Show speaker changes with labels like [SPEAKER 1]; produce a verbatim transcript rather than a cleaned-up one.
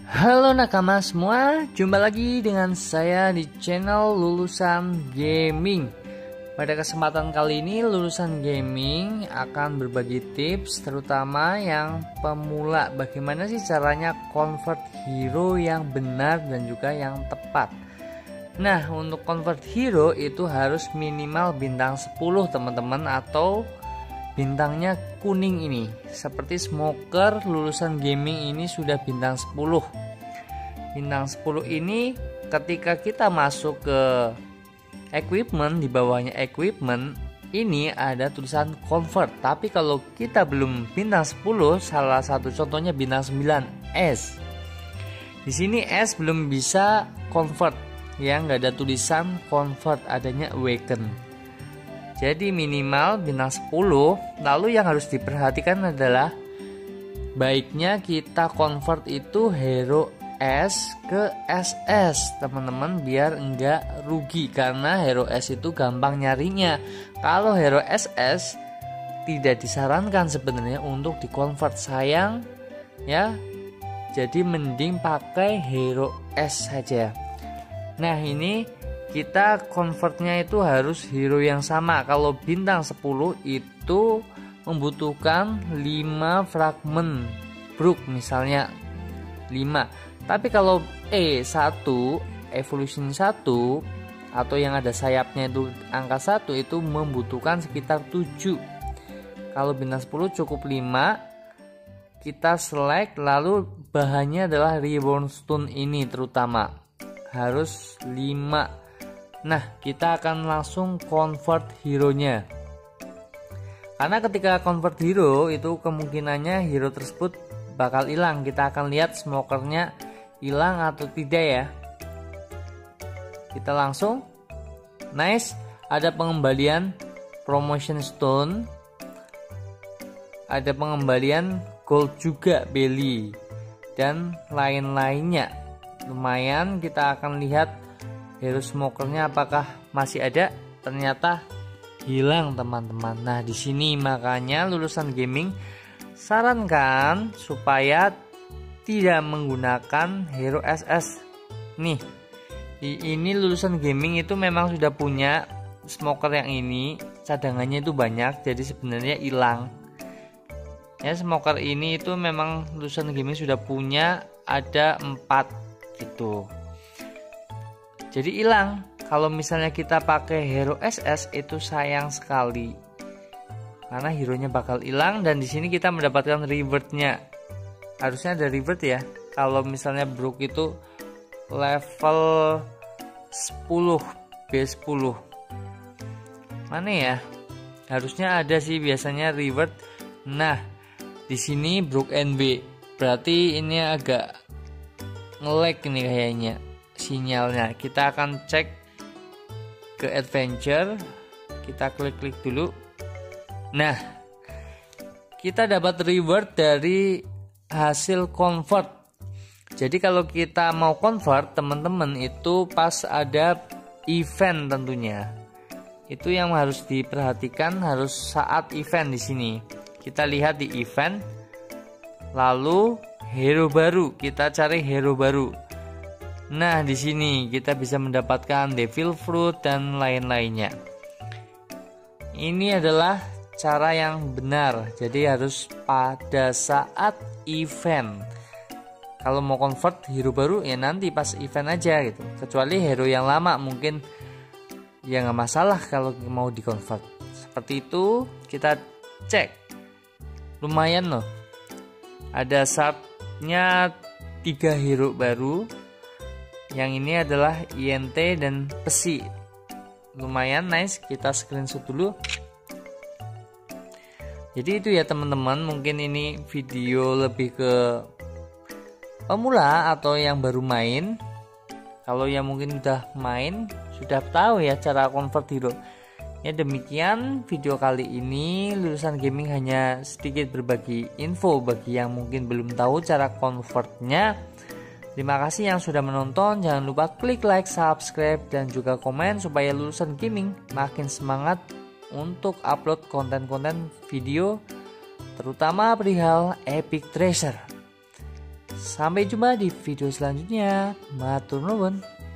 [SPEAKER 1] Halo nakama semua, jumpa lagi dengan saya di channel Lulusan Gaming. Pada kesempatan kali ini Lulusan Gaming akan berbagi tips terutama yang pemula, bagaimana sih caranya convert hero yang benar dan juga yang tepat. Nah, untuk convert hero itu harus minimal bintang sepuluh teman-teman, atau bintangnya kuning ini. Seperti Smoker Lulusan Gaming ini sudah bintang sepuluh. Bintang sepuluh ini ketika kita masuk ke equipment, di bawahnya equipment ini ada tulisan convert. Tapi kalau kita belum bintang sepuluh, salah satu contohnya bintang sembilan S. Di sini S belum bisa convert, ya nggak ada tulisan convert, adanya awaken. Jadi minimal bintang sepuluh. Lalu yang harus diperhatikan adalah baiknya kita convert itu hero S ke S S teman-teman, biar enggak rugi, karena hero S itu gampang nyarinya. Kalau hero S S tidak disarankan sebenarnya untuk di-convert, sayang ya. Jadi mending pakai hero S saja. Nah, ini kita convertnya itu harus hero yang sama. Kalau bintang sepuluh itu membutuhkan lima fragmen Brook, misalnya lima. Tapi kalau E satu, evolution satu, atau yang ada sayapnya itu angka satu, itu membutuhkan sekitar tujuh. Kalau bintang sepuluh cukup lima. Kita select, lalu bahannya adalah Reborn Stone ini terutama harus lima. Nah, kita akan langsung convert hero-nya. Karena ketika convert hero itu kemungkinannya hero tersebut bakal hilang. Kita akan lihat smokernya hilang atau tidak ya. Kita langsung nice, ada pengembalian promotion stone, ada pengembalian gold juga, belly, dan lain-lainnya. Lumayan, kita akan lihat hero smokernya apakah masih ada. Ternyata hilang teman-teman. Nah, di sini makanya Lulusan Gaming sarankan supaya tidak menggunakan hero S S. Nih, ini Lulusan Gaming itu memang sudah punya smoker yang ini, cadangannya itu banyak, jadi sebenarnya hilang. Ya, smoker ini itu memang Lulusan Gaming sudah punya, ada empat gitu. Jadi hilang. Kalau misalnya kita pakai hero S S itu sayang sekali, karena hero-nya bakal hilang. Dan di sini kita mendapatkan reward-nya. Harusnya ada reward ya. Kalau misalnya Brook itu level sepuluh, B sepuluh. Mana ya? Harusnya ada sih biasanya reward. Nah, di sini Brook N B. Berarti ini agak nge-lag ini kayaknya sinyalnya. Kita akan cek ke adventure, kita klik-klik dulu. Nah, kita dapat reward dari hasil convert. Jadi kalau kita mau convert teman-teman, itu pas ada event tentunya. Itu yang harus diperhatikan, harus saat event. Di sini kita lihat di event, lalu hero baru, kita cari hero baru. Nah, di sini kita bisa mendapatkan Devil Fruit dan lain-lainnya. Ini adalah cara yang benar. Jadi harus pada saat event. Kalau mau convert hero baru ya nanti pas event aja gitu. Kecuali hero yang lama mungkin ya nggak masalah kalau mau di convert. Seperti itu, kita cek. Lumayan loh. Ada sharpnya tiga hero baru. Yang ini adalah I N T dan Pesi. Lumayan nice, kita screenshot dulu. Jadi itu ya teman-teman, mungkin ini video lebih ke pemula atau yang baru main. Kalau yang mungkin udah main, sudah tahu ya cara convert hero. Ya, demikian video kali ini. Lulusan Gaming hanya sedikit berbagi info bagi yang mungkin belum tahu cara convertnya. Terima kasih yang sudah menonton. Jangan lupa klik like, subscribe, dan juga komen supaya Lulusan Gaming makin semangat untuk upload konten-konten video terutama perihal Epic Treasure. Sampai jumpa di video selanjutnya. Matur nuwun.